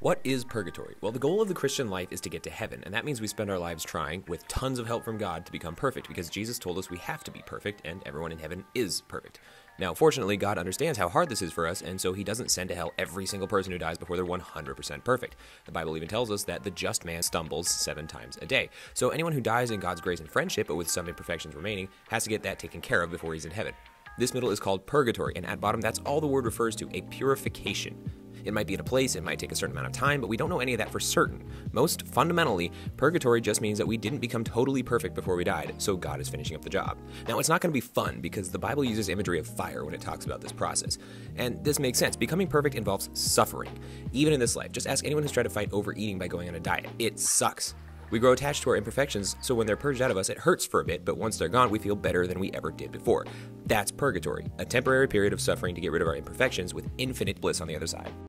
What is purgatory? Well, the goal of the Christian life is to get to heaven, and that means we spend our lives trying, with tons of help from God, to become perfect, because Jesus told us we have to be perfect, and everyone in heaven is perfect. Now, fortunately, God understands how hard this is for us, and so he doesn't send to hell every single person who dies before they're 100% perfect. The Bible even tells us that the just man stumbles 7 times a day. So anyone who dies in God's grace and friendship, but with some imperfections remaining, has to get that taken care of before he's in heaven. This middle is called purgatory, and at bottom, that's all the word refers to, a purification. It might be in a place, it might take a certain amount of time, but we don't know any of that for certain. Most fundamentally, purgatory just means that we didn't become totally perfect before we died, so God is finishing up the job. Now, it's not going to be fun, because the Bible uses imagery of fire when it talks about this process. And this makes sense. Becoming perfect involves suffering. Even in this life, just ask anyone who's tried to fight overeating by going on a diet. It sucks. We grow attached to our imperfections, so when they're purged out of us, it hurts for a bit, but once they're gone, we feel better than we ever did before. That's purgatory, a temporary period of suffering to get rid of our imperfections with infinite bliss on the other side.